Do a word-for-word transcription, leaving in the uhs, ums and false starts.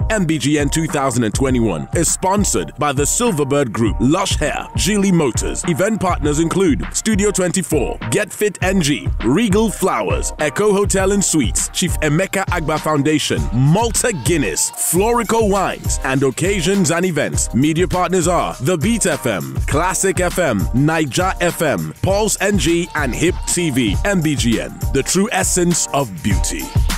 M B G N two thousand twenty-one is sponsored by the Silverbird Group, Lush Hair, Geely Motors. Event partners include Studio twenty-four, Get Fit N G, Regal Flowers, Echo Hotel and Suites, Chief Emeka Agba Foundation, Malta Guinness, Florico Wines, and occasions and events. Media partners are The Beat F M, Classic F M, Niger F M, Pulse N G, and Hip T V. M B G N, the true essence of beauty.